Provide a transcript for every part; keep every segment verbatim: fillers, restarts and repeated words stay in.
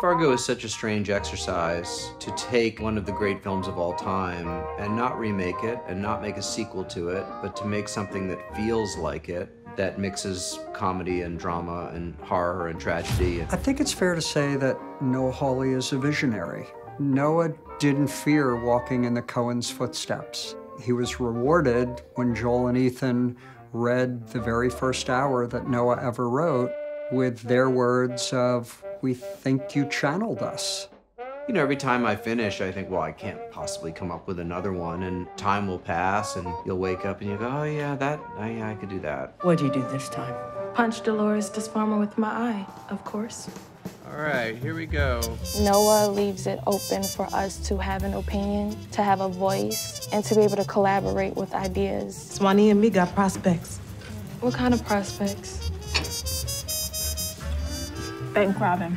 Fargo is such a strange exercise to take one of the great films of all time and not remake it and not make a sequel to it, but to make something that feels like it, that mixes comedy and drama and horror and tragedy. I think it's fair to say that Noah Hawley is a visionary. Noah didn't fear walking in the Coens' footsteps. He was rewarded when Joel and Ethan read the very first hour that Noah ever wrote with their words of, "We think you channeled us." You know, every time I finish, I think, well, I can't possibly come up with another one, and time will pass, and you'll wake up and you go, oh yeah, that, oh, yeah, I could do that. What'd you do this time? Punch Dolores Disfarmer with my eye, of course. All right, here we go. Noah leaves it open for us to have an opinion, to have a voice, and to be able to collaborate with ideas. Swanee and me got prospects. What kind of prospects? Bank robbing.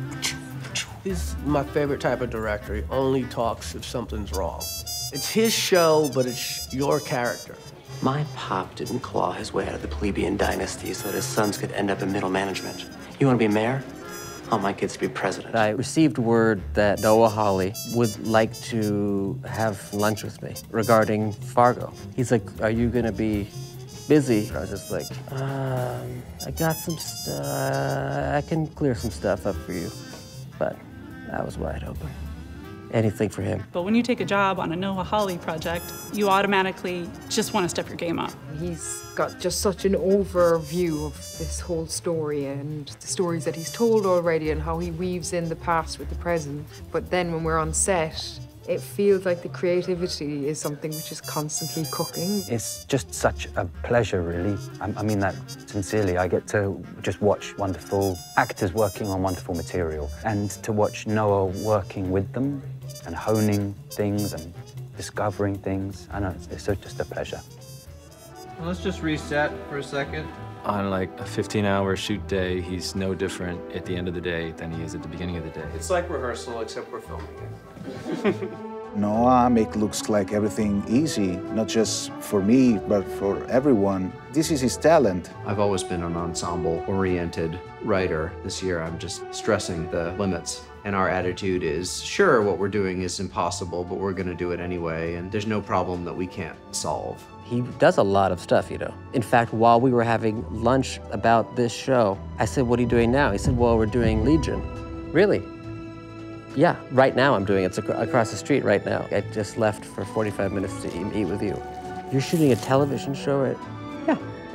He's my favorite type of director. He only talks if something's wrong. It's his show, but it's your character. My pop didn't claw his way out of the plebeian dynasty so that his sons could end up in middle management. You want to be mayor? I want my kids to be president. I received word that Noah Hawley would like to have lunch with me regarding Fargo. He's like, are you going to be busy? I was just like, um, I got some stuff. I can clear some stuff up for you. But I was wide open. Anything for him. But when you take a job on a Noah Hawley project, you automatically just want to step your game up. He's got just such an overview of this whole story and the stories that he's told already and how he weaves in the past with the present. But then when we're on set, it feels like the creativity is something which is constantly cooking. It's just such a pleasure, really. I, I mean that sincerely. I get to just watch wonderful actors working on wonderful material and to watch Noah working with them and honing things and discovering things. I know, it's, it's just a pleasure. Well, let's just reset for a second. On like a fifteen hour shoot day, he's no different at the end of the day than he is at the beginning of the day. It's like rehearsal, except we're filming it. Noah make looks like everything easy, not just for me, but for everyone. This is his talent. I've always been an ensemble-oriented writer. This year, I'm just stressing the limits. And our attitude is, sure, what we're doing is impossible, but we're gonna do it anyway, and there's no problem that we can't solve. He does a lot of stuff, you know. In fact, while we were having lunch about this show, I said, what are you doing now? He said, well, we're doing Legion. Really? Yeah, right now I'm doing it. It's ac across the street right now. I just left for forty-five minutes to eat, eat with you. You're shooting a television show, right? Yeah.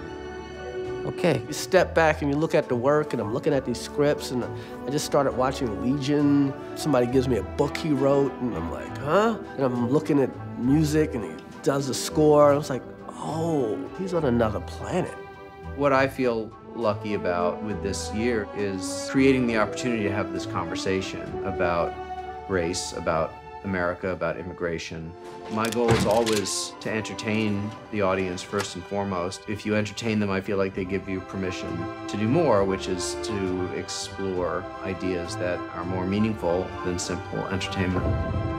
Okay. You step back and you look at the work, and I'm looking at these scripts, and I just started watching Legion. Somebody gives me a book he wrote, and I'm like, huh? And I'm looking at music, and he does the score. I was like, oh, he's on another planet. What I feel lucky about with this year is creating the opportunity to have this conversation about race, about America, about immigration. My goal is always to entertain the audience first and foremost. If you entertain them, I feel like they give you permission to do more, which is to explore ideas that are more meaningful than simple entertainment.